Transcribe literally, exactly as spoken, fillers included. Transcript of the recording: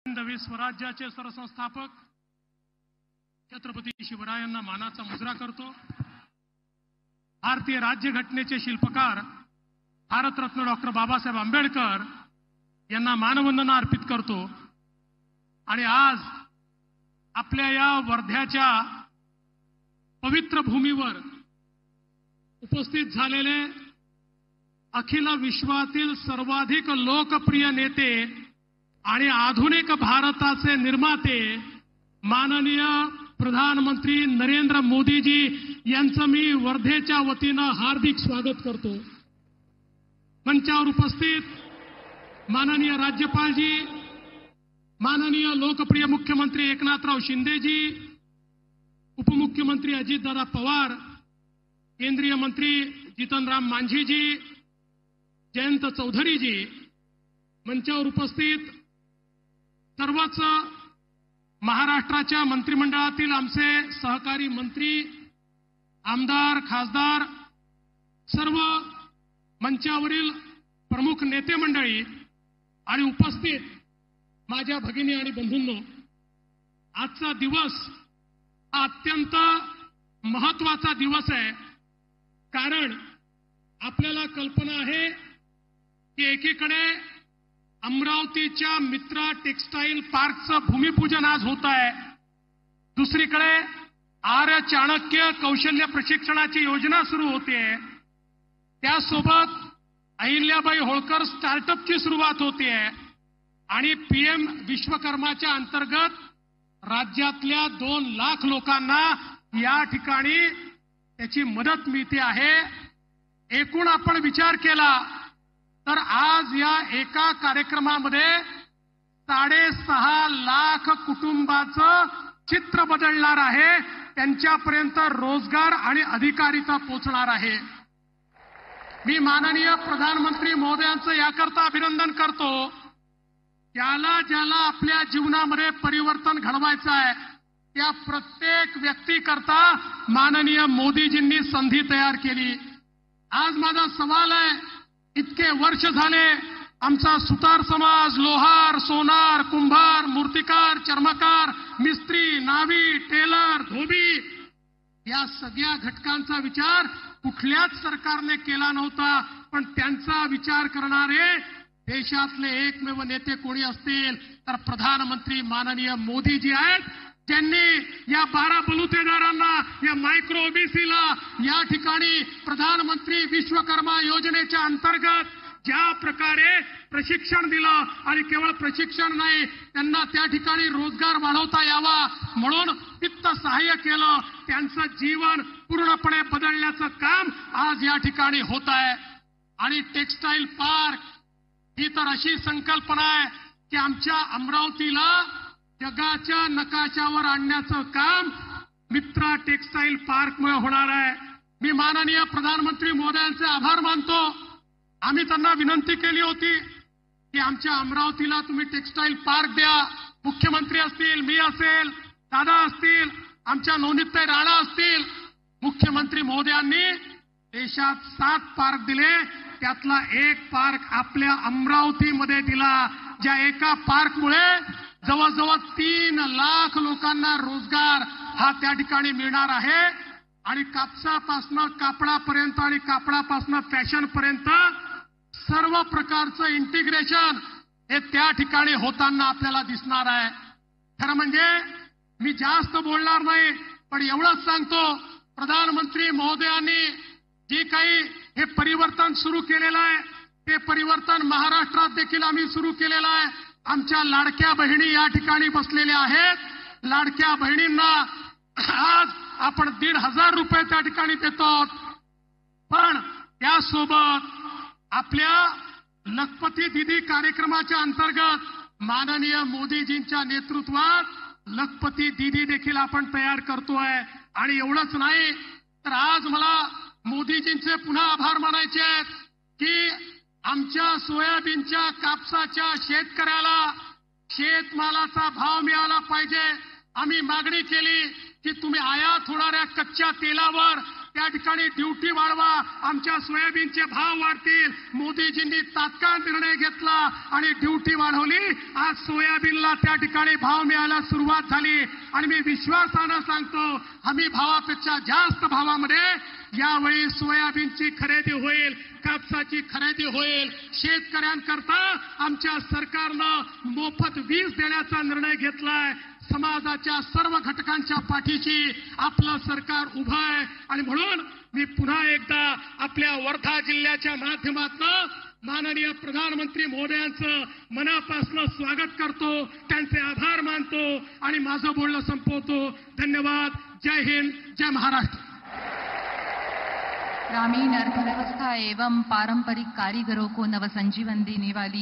हिंदवी स्वराज्याचे सरसंस्थापक छत्रपती शिवरायांना मानाचा मुजरा करतो। भारतीय राज्यघटनेचे शिल्पकार भारतरत्न डॉक्टर बाबासाहेब आंबेडकर यांना मानवंदना अर्पित करतो। आणि आज आपल्या या वर्ध्याच्या पवित्र भूमीवर उपस्थित झालेले अखिल विश्वातील सर्वाधिक लोकप्रिय नेते आणि आधुनिक भारताचे निर्माते माननीय प्रधानमंत्री नरेंद्र मोदीजी यांचं मी वर्धेच्या वतीनं हार्दिक स्वागत करतो। मंचावर उपस्थित माननीय राज्यपालजी, माननीय लोकप्रिय मुख्यमंत्री एकनाथराव शिंदेजी, उपमुख्यमंत्री अजितदादा पवार, केंद्रीय मंत्री जीतनराम मांझीजी, जयंत चौधरीजी, मंचावर उपस्थित सर्वच महाराष्ट्राच्या मंत्रिमंडळातील आमचे सहकारी मंत्री, आमदार, खासदार, सर्व मंचावरील प्रमुख नेते मंडळी आणि उपस्थित माझ्या भगिनी आणि बंधूंनो, आजचा दिवस हा अत्यंत महत्त्वाचा दिवस आहे। कारण आपल्याला कल्पना आहे की एकीकडे अमरावतीच्या मित्रा टेक्सटाईल पार्कचं भूमिपूजन आज होत आहे, दुसरीकडे आर्य चाणक्य कौशल्य प्रशिक्षणाची योजना सुरू होते, त्यासोबत अहिल्याबाई होळकर स्टार्टअपची सुरुवात होते आणि पीएम विश्वकर्माच्या अंतर्गत राज्यातल्या दोन लाख लोकांना या ठिकाणी त्याची मदत मिळते आहे। एकूण आपण विचार केला तर आज या एका कार्यक्रमामध्ये साडेसहा लाख कुटुंबाचं चित्र बदलणार आहे, त्यांच्यापर्यंत रोजगार आणि अधिकारिता पोहोचणार आहे। मी माननीय प्रधानमंत्री महोदयांचं याकरता अभिनंदन करतो, ज्याला ज्याला आपल्या जीवनामध्ये परिवर्तन घडवायचं आहे त्या प्रत्येक व्यक्तीकरता माननीय मोदीजींनी संधी तयार केली। आज माझा सवाल आहे, इतके वर्ष झाले आमचा सुतार समाज लोहार, सोनार, कुंभार, मूर्तिकार, चर्मकार, मिस्त्री, नावी, टेलर, धोबी या सगळ्या घटकांचा विचार कुठल्याच सरकारने केला नव्हता, पण त्यांचा विचार करणारे देशातले एकमेव नेते कोणी असतील तर प्रधानमंत्री माननीय मोदीजी आहेत, ज्यांनी या बारा बलुतेदारांना, या मायक्रो ओबीसीला या ठिकाणी प्रधानमंत्री विश्वकर्मा योजनेच्या अंतर्गत ज्या प्रकारे प्रशिक्षण दिलं आणि केवळ प्रशिक्षण नाही, त्यांना त्या ठिकाणी रोजगार वाढवता यावा म्हणून वित्त सहाय्य केलं, त्यांचं जीवन पूर्णपणे बदलण्याचं काम आज या ठिकाणी होत आहे। आणि टेक्सटाईल पार्क ही तर अशी संकल्पना आहे की आमच्या अमरावतीला जगाच्या नकाशावर आणण्याचं काम मित्रा टेक्सटाईल पार्कमुळे होणार आहे। मी माननीय प्रधानमंत्री महोदयांचे आभार मानतो। आम्ही त्यांना विनंती केली होती की आमच्या अमरावतीला तुम्ही टेक्सटाईल पार्क द्या, मुख्यमंत्री असतील, मी असेल, दादा असतील, आमच्या नवनीतताई राणा असतील। मुख्यमंत्री महोदयांनी देशात सात पार्क दिले, त्यातला एक पार्क आपल्या अमरावतीमध्ये दिला, ज्या एका पार्कमुळे जवळजवळ तीन लाख लोकांना रोजगार हा त्या ठिकाणी मिळणार आहे। आणि कापसापासून कापडापर्यंत आणि कापडापासून फॅशनपर्यंत सर्व प्रकारचं इंटिग्रेशन हे त्या ठिकाणी होताना आपल्याला दिसणार आहे। खरं म्हणजे मी जास्त बोलणार नाही, पण एवढंच सांगतो, प्रधानमंत्री महोदयांनी जे काही हे परिवर्तन सुरू केलेलं आहे ते परिवर्तन महाराष्ट्रात देखील आम्ही सुरू केलेलं आहे। आमच्या लाडक्या बहिणी या ठिकाणी बसलेल्या आहेत, लाडक्या बहिणींना आज आपण दीड हजार रुपये त्या ठिकाणी देतो, पण त्यासोबत आपल्या लखपती दीदी कार्यक्रमाच्या अंतर्गत माननीय मोदीजींच्या नेतृत्वात लखपती दीदी देखील आपण तयार करतोय। आणि एवढंच नाही तर आज मला मोदीजींचे पुन्हा आभार मानायचे आहेत की आमच्या सोयाबीनच्या, कापसाच्या शेतकऱ्याला शेतमालाचा भाव मिळाला पाहिजे। आम्ही मागणी केली की तुम्ही आयात होणाऱ्या कच्च्या तेलावर त्या ठिकाणी ड्युटी वाढवा, आमच्या सोयाबीनचे भाव वाढतील. मोदीजींनी तात्काळ निर्णय घेतला आणि ड्युटी वाढवली. आज सोयाबीनला त्या ठिकाणी भाव मिळायला सुरुवात झाली आणि मी विश्वासानं सांगतो हमी भावापेक्षा जास्त भावामध्ये यावेळी सोयाबीनची खरेदी होईल, कापसाची खरेदी होईल. शेतकऱ्यांकरता आमच्या सरकारनं मोफत वीज देण्याचा निर्णय घेतलाय. समाजाच्या सर्व घटकांच्या पाठीशी आपलं सरकार उभं आहे आणि म्हणून मी पुन्हा एकदा आपल्या वर्धा जिल्ह्याच्या माध्यमातून माननीय प्रधानमंत्री महोदयांचं मनापासून स्वागत करतो, त्यांचे आभार मानतो आणि माझं बोलणं संपवतो. धन्यवाद. जय हिंद, जय महाराष्ट्र. ग्रामीण अर्थव्यवस्था एवं पारंपरिक कारीगरों को नवसंजीवन देने वाली